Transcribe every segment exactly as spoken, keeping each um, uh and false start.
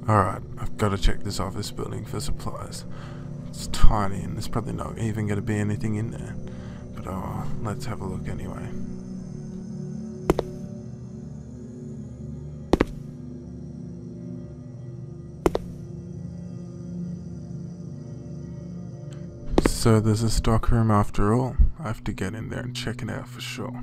Alright, I've got to check this office building for supplies. It's tiny and there's probably not even going to be anything in there. But oh, let's have a look anyway. So there's a stockroom after all. I have to get in there and check it out for sure.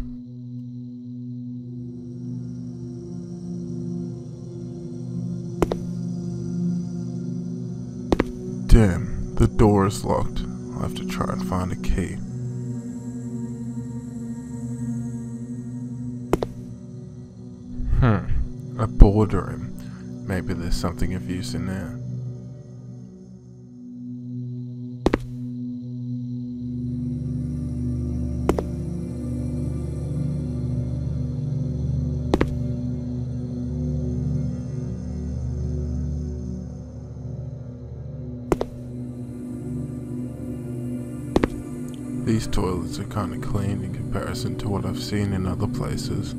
Damn, the door is locked. I'll have to try and find a key. Hmm, a boardroom. Maybe there's something of use in there. These toilets are kinda clean in comparison to what I've seen in other places.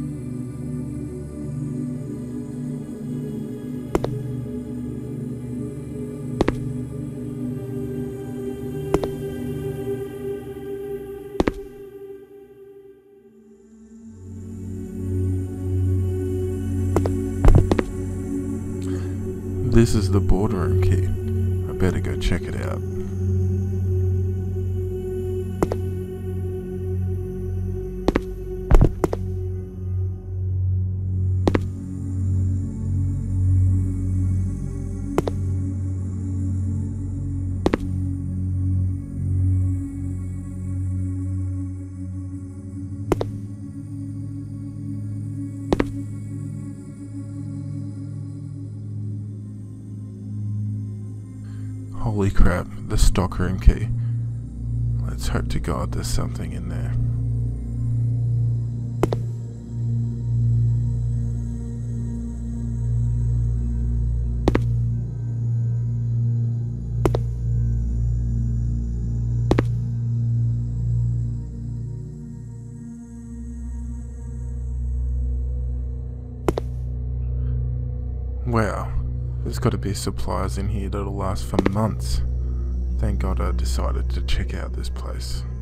This is the boardroom key. I better go check it out. Holy crap, the stockroom key. Let's hope to God there's something in there. Wow. There's got to be supplies in here that'll last for months. Thank God I decided to check out this place.